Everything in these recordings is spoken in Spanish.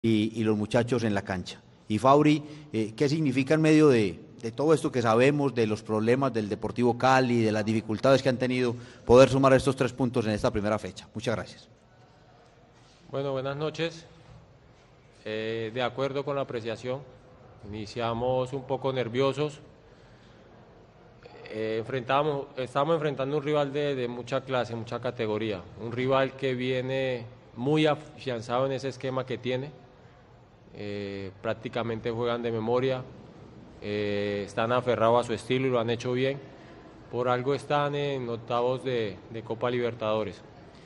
y los muchachos en la cancha. Y Fabri, ¿qué significa en medio de todo esto que sabemos, de los problemas del Deportivo Cali, de las dificultades que han tenido, poder sumar estos 3 puntos en esta primera fecha? Muchas gracias. Bueno, buenas noches. De acuerdo con la apreciación, iniciamos un poco nerviosos. Estamos enfrentando un rival de mucha clase, mucha categoría, un rival que viene muy afianzado en ese esquema que tiene, prácticamente juegan de memoria, están aferrados a su estilo y lo han hecho bien, por algo están en octavos de Copa Libertadores.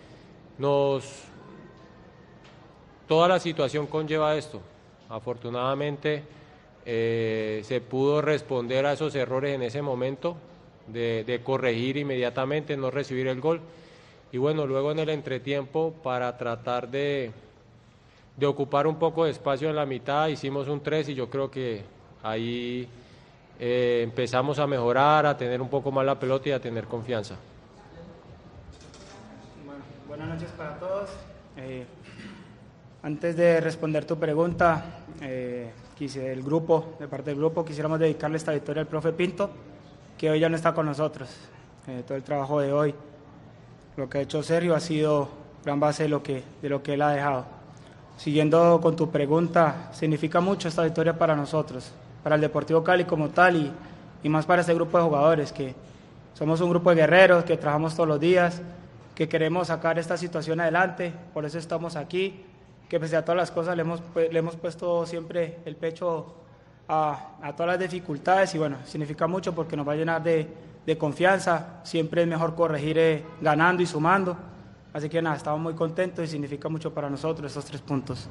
Toda la situación conlleva esto, afortunadamente se pudo responder a esos errores en ese momento, de corregir inmediatamente, no recibir el gol, y bueno, luego en el entretiempo para tratar de ocupar un poco de espacio en la mitad, hicimos un 3 y yo creo que ahí empezamos a mejorar, a tener un poco más la pelota y a tener confianza. Bueno, buenas noches para todos. Antes de responder tu pregunta, de parte del grupo, quisiéramos dedicarle esta victoria al profe Pinto, que hoy ya no está con nosotros. Todo el trabajo de hoy, lo que ha hecho Sergio ha sido gran base de lo que él ha dejado. Siguiendo con tu pregunta, significa mucho esta victoria para nosotros, para el Deportivo Cali como tal y más para este grupo de jugadores, que somos un grupo de guerreros, que trabajamos todos los días, que queremos sacar esta situación adelante, por eso estamos aquí, que pese a todas las cosas le hemos puesto siempre el pecho a todas las dificultades y bueno, significa mucho porque nos va a llenar de confianza, siempre es mejor corregir ganando y sumando, así que nada, estamos muy contentos y significa mucho para nosotros estos 3 puntos.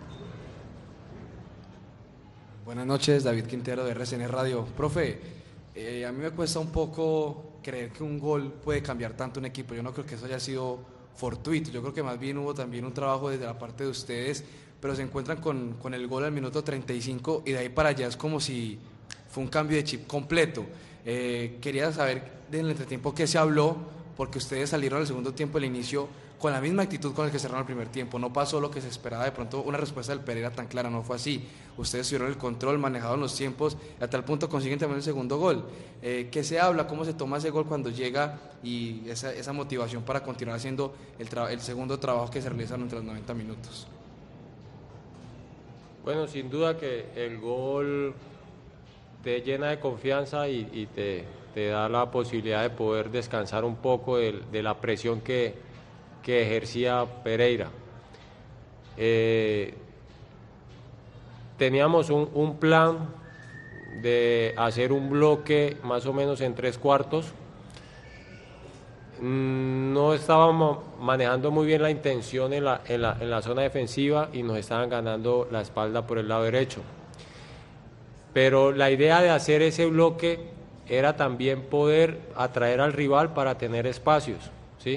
Buenas noches, David Quintero de RCN Radio. Profe, a mí me cuesta un poco creer que un gol puede cambiar tanto un equipo, yo no creo que eso haya sido fortuito, yo creo que más bien hubo también un trabajo desde la parte de ustedes, pero se encuentran con el gol al minuto 35 y de ahí para allá es como si fue un cambio de chip completo. Quería saber en el entretiempo qué se habló, porque ustedes salieron al segundo tiempo del inicio con la misma actitud con la que cerraron el primer tiempo, no pasó lo que se esperaba, de pronto una respuesta del Pereira tan clara, no fue así, ustedes tuvieron el control, manejaron los tiempos, y a tal punto consiguen también el segundo gol. ¿Qué se habla? ¿Cómo se toma ese gol cuando llega y esa motivación para continuar haciendo el segundo trabajo que se realiza entre los 90 minutos? Bueno, sin duda que el gol te llena de confianza y te da la posibilidad de poder descansar un poco de la presión que ejercía Pereira. Teníamos un plan de hacer un bloque más o menos en 3/4. No estábamos manejando muy bien la intención en la zona defensiva y nos estaban ganando la espalda por el lado derecho. Pero la idea de hacer ese bloque era también poder atraer al rival para tener espacios, ¿sí?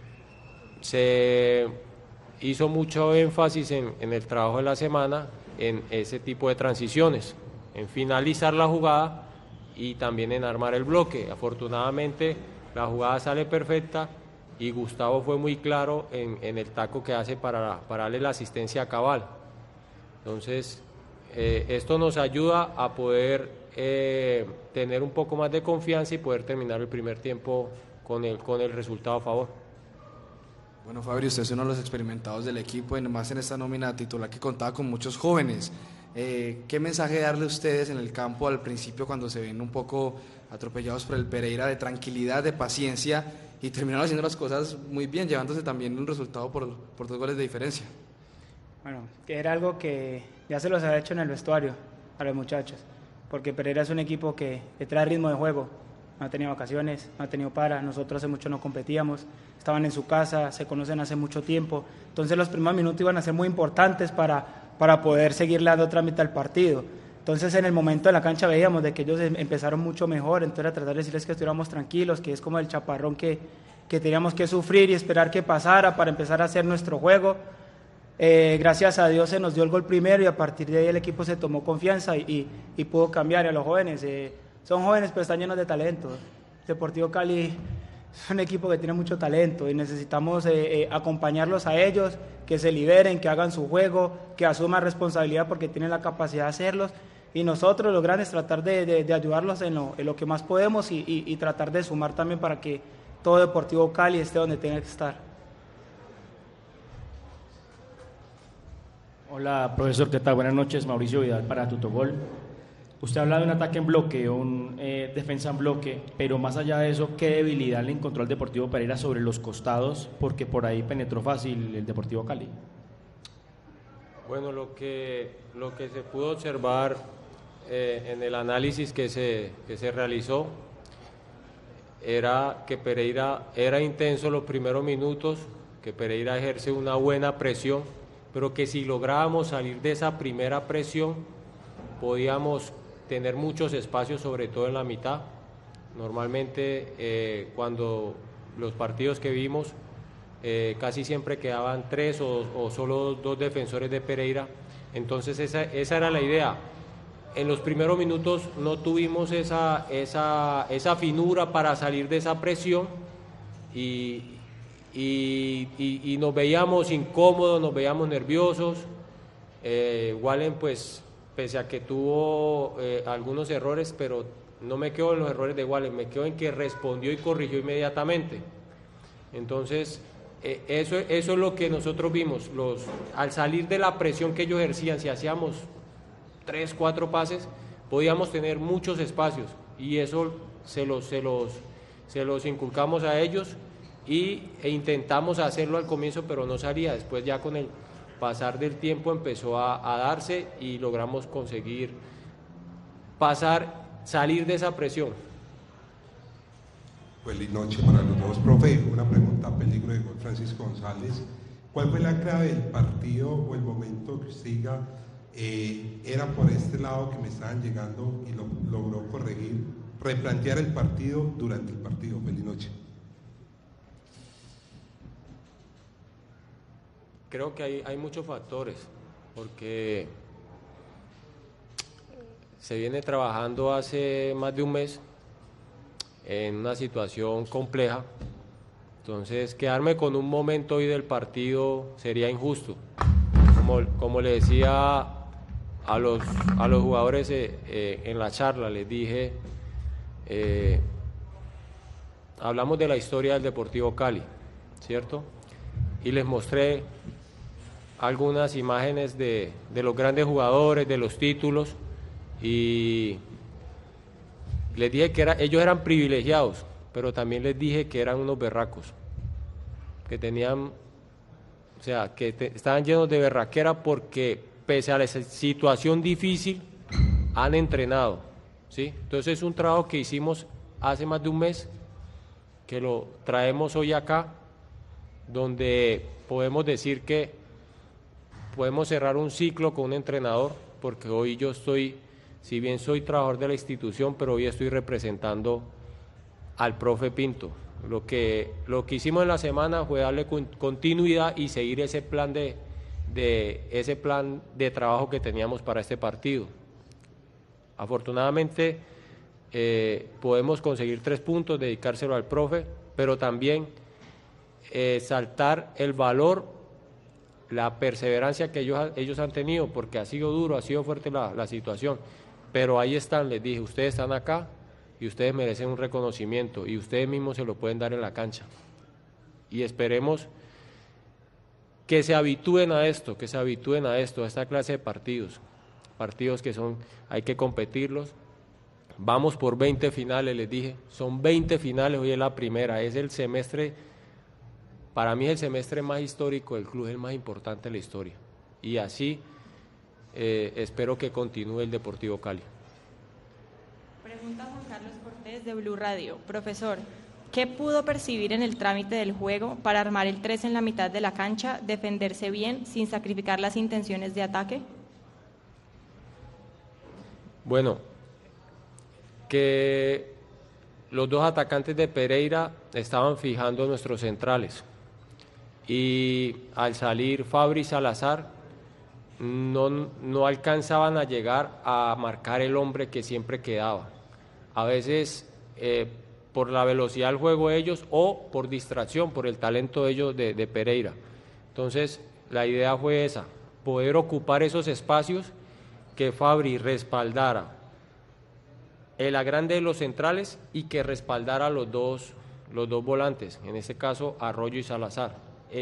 Se hizo mucho énfasis en el trabajo de la semana en ese tipo de transiciones, en finalizar la jugada y también en armar el bloque. Afortunadamente la jugada sale perfecta y Gustavo fue muy claro en el taco que hace para darle la asistencia a Cabal. Entonces esto nos ayuda a poder tener un poco más de confianza y poder terminar el primer tiempo con el resultado a favor. Bueno, Fabri, usted es uno de los experimentados del equipo, y más en esta nómina titular que contaba con muchos jóvenes. ¿Qué mensaje darle a ustedes en el campo al principio cuando se ven un poco atropellados por el Pereira, de tranquilidad, de paciencia, y terminaron haciendo las cosas muy bien, llevándose también un resultado por 2 goles de diferencia? Bueno, que era algo que ya se los había hecho en el vestuario a los muchachos, porque Pereira es un equipo que trae ritmo de juego, no ha tenido vacaciones, no ha tenido para, nosotros hace mucho no competíamos, estaban en su casa, se conocen hace mucho tiempo, entonces los primeros minutos iban a ser muy importantes para poder seguirle dando trámite al partido. Entonces en el momento de la cancha veíamos de que ellos empezaron mucho mejor, entonces a tratar de decirles que estuviéramos tranquilos, que es como el chaparrón que teníamos que sufrir y esperar que pasara para empezar a hacer nuestro juego. Gracias a Dios se nos dio el gol primero y a partir de ahí el equipo se tomó confianza y pudo cambiar. A los jóvenes, son jóvenes pero están llenos de talento. Deportivo Cali es un equipo que tiene mucho talento y necesitamos acompañarlos a ellos, que se liberen, que hagan su juego, que asuman responsabilidad porque tienen la capacidad de hacerlos, y nosotros los grandes tratar de ayudarlos en lo que más podemos y tratar de sumar también para que todo Deportivo Cali esté donde tenga que estar. Hola, profesor, ¿qué tal? Buenas noches, Mauricio Vidal para Tutogol. Usted habla de un ataque en bloque, un defensa en bloque, pero más allá de eso, ¿qué debilidad le encontró al Deportivo Pereira sobre los costados? Porque por ahí penetró fácil el Deportivo Cali. Bueno, lo que se pudo observar en el análisis que se realizó era que Pereira era intenso los primeros minutos, que Pereira ejerce una buena presión, pero que si lográbamos salir de esa primera presión podíamos tener muchos espacios, sobre todo en la mitad. Normalmente cuando los partidos que vimos casi siempre quedaban 3 o solo 2 defensores de Pereira, entonces esa era la idea. En los primeros minutos no tuvimos esa finura para salir de esa presión y nos veíamos incómodos, nos veíamos nerviosos. Wallen, pues, pese a que tuvo algunos errores, pero no me quedo en los errores de Wallen, me quedo en que respondió y corrigió inmediatamente. Entonces, eso es lo que nosotros vimos. Al salir de la presión que ellos ejercían, si hacíamos 3, 4 pases, podíamos tener muchos espacios, y eso se los inculcamos a ellos e intentamos hacerlo al comienzo, pero no salía. Después, ya con el pasar del tiempo, empezó a darse y logramos conseguir salir de esa presión. Feliz noche para los dos, profe. Una pregunta a peligro de gol, Francisco González. ¿Cuál fue la clave del partido o el momento que usted diga era por este lado que me estaban llegando y lo logró corregir, replantear el partido durante el partido? Feliz noche. Creo que hay muchos factores, porque se viene trabajando hace más de un mes en una situación compleja, entonces quedarme con un momento hoy del partido sería injusto. Como le decía a los jugadores en la charla, les dije, hablamos de la historia del Deportivo Cali, ¿cierto? Y les mostré algunas imágenes de los grandes jugadores, de los títulos, y les dije que ellos eran privilegiados, pero también les dije que eran unos berracos, que tenían, o sea, que estaban llenos de berraquera, porque pese a la situación difícil han entrenado, ¿sí? Entonces es un trabajo que hicimos hace más de un mes, que lo traemos hoy acá, donde podemos decir que podemos cerrar un ciclo con un entrenador, porque hoy yo estoy, si bien soy trabajador de la institución, pero hoy estoy representando al profe Pinto. Lo que hicimos en la semana fue darle continuidad y seguir ese plan de trabajo que teníamos para este partido. Afortunadamente podemos conseguir 3 puntos, dedicárselo al profe, pero también saltar el valor, la perseverancia que ellos han tenido, porque ha sido duro, ha sido fuerte la situación, pero ahí están. Les dije, ustedes están acá y ustedes merecen un reconocimiento, y ustedes mismos se lo pueden dar en la cancha, y esperemos que se habitúen a esto, a esta clase de partidos que hay que competirlos. Vamos por 20 finales, les dije, son 20 finales, hoy es la primera, es el semestre, para mí es el semestre más histórico del club, es el más importante de la historia, y así espero que continúe el Deportivo Cali. Pregunta Juan Carlos Cortés de Blue Radio. Profesor, ¿qué pudo percibir en el trámite del juego para armar el 3 en la mitad de la cancha, defenderse bien sin sacrificar las intenciones de ataque? Bueno, que los 2 atacantes de Pereira estaban fijando nuestros centrales, y al salir Fabri y Salazar no alcanzaban a llegar a marcar el hombre que siempre quedaba. A veces por la velocidad del juego de ellos o por distracción, por el talento de ellos de Pereira. Entonces, la idea fue esa, poder ocupar esos espacios, que Fabri respaldara el agrande de los centrales y que respaldara los dos volantes, en este caso Arroyo y Salazar.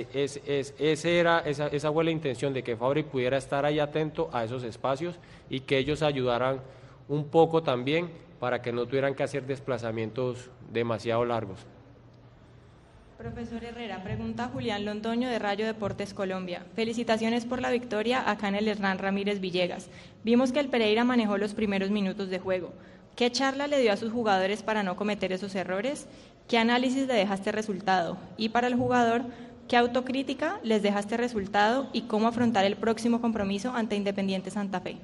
Esa fue la intención, de que Fabri pudiera estar ahí atento a esos espacios y que ellos ayudaran un poco también para que no tuvieran que hacer desplazamientos demasiado largos. Profesor Herrera, pregunta Julián Londoño de Rayo Deportes Colombia. Felicitaciones por la victoria acá en el Hernán Ramírez Villegas. Vimos que el Pereira manejó los primeros minutos de juego. ¿Qué charla le dio a sus jugadores para no cometer esos errores? ¿Qué análisis le deja este resultado? Y para el jugador, ¿qué autocrítica les deja este resultado y cómo afrontar el próximo compromiso ante Independiente Santa Fe?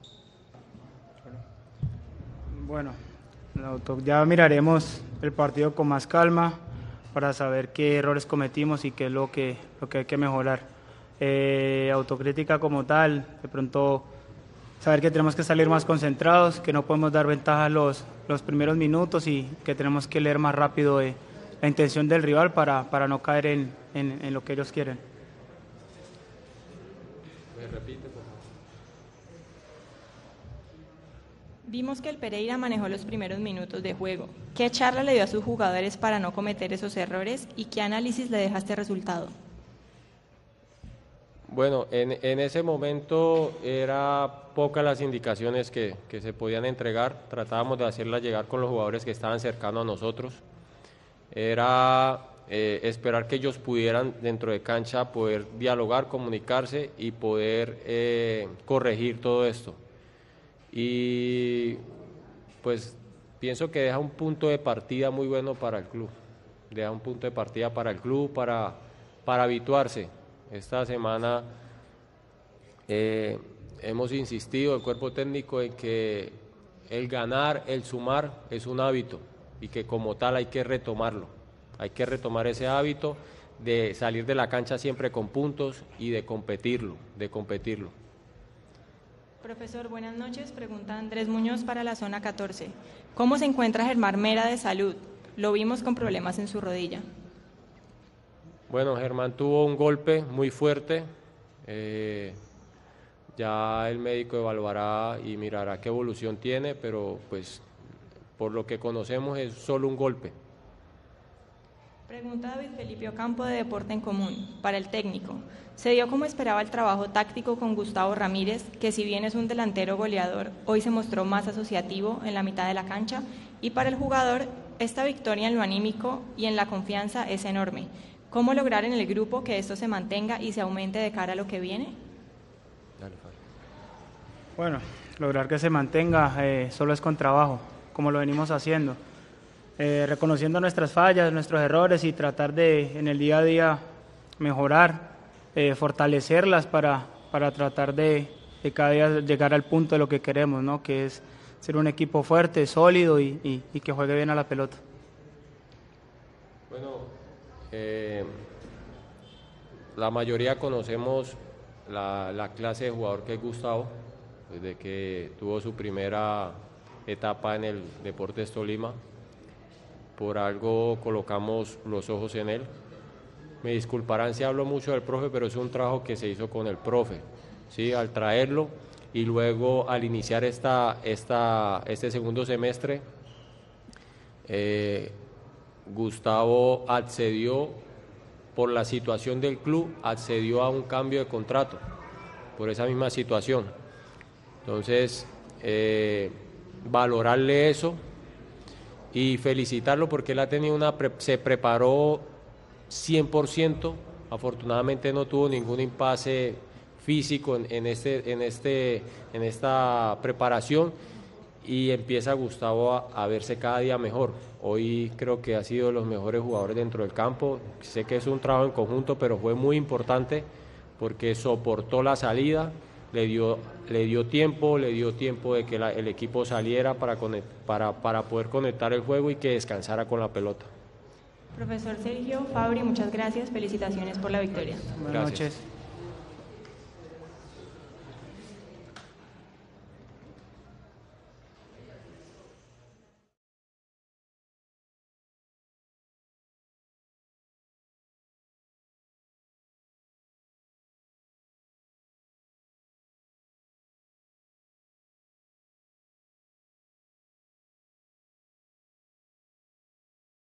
Bueno, ya miraremos el partido con más calma para saber qué errores cometimos y qué es lo que hay que mejorar. Autocrítica como tal, de pronto saber que tenemos que salir más concentrados, que no podemos dar ventaja los primeros minutos y que tenemos que leer más rápido la intención del rival para no caer en lo que ellos quieren. ¿Me repite, por favor? Vimos que el Pereira manejó los primeros minutos de juego. ¿Qué charla le dio a sus jugadores para no cometer esos errores y qué análisis le deja este resultado? Bueno, en ese momento era pocas las indicaciones que se podían entregar. Tratábamos de hacerlas llegar con los jugadores que estaban cercanos a nosotros. Era esperar que ellos pudieran dentro de cancha poder dialogar, comunicarse y poder corregir todo esto. Y pues pienso que deja un punto de partida muy bueno para el club, deja un punto de partida para el club, para habituarse. Esta semana hemos insistido, el cuerpo técnico, en que el ganar, el sumar es un hábito y que como tal hay que retomarlo, hay que retomar ese hábito de salir de la cancha siempre con puntos y de competirlo. Profesor, buenas noches. Pregunta Andrés Muñoz para la zona 14. ¿Cómo se encuentra Germán Mera de salud? Lo vimos con problemas en su rodilla. Bueno, Germán tuvo un golpe muy fuerte. Ya el médico evaluará y mirará qué evolución tiene, pero pues por lo que conocemos es solo un golpe. Pregunta David Felipe Ocampo de Deporte en Común, para el técnico. ¿Se dio como esperaba el trabajo táctico con Gustavo Ramírez, que si bien es un delantero goleador, hoy se mostró más asociativo en la mitad de la cancha? Y para el jugador, esta victoria en lo anímico y en la confianza es enorme. ¿Cómo lograr en el grupo que esto se mantenga y se aumente de cara a lo que viene? Bueno, lograr que se mantenga solo es con trabajo, como lo venimos haciendo. Reconociendo nuestras fallas, nuestros errores y tratar de en el día a día mejorar, fortalecerlas para tratar de cada día llegar al punto de lo que queremos, ¿no? Que es ser un equipo fuerte, sólido y que juegue bien a la pelota. Bueno, la mayoría conocemos la clase de jugador que es Gustavo, desde que tuvo su primera etapa en el Deportes Tolima. Por algo colocamos los ojos en él. Me disculparán si hablo mucho del profe, pero es un trabajo que se hizo con el profe, ¿sí? Al traerlo y luego al iniciar este segundo semestre, Gustavo accedió, por la situación del club, accedió a un cambio de contrato, por esa misma situación. Entonces, valorarle eso y felicitarlo porque él ha tenido se preparó 100%, afortunadamente no tuvo ningún impasse físico en esta preparación y empieza Gustavo a verse cada día mejor. Hoy creo que ha sido de los mejores jugadores dentro del campo. Sé que es un trabajo en conjunto, pero fue muy importante porque soportó la salida, le dio tiempo de que el equipo saliera para poder conectar el juego y que descansara con la pelota. Profesor Sergio Fabri, muchas gracias, felicitaciones por la victoria. Buenas noches.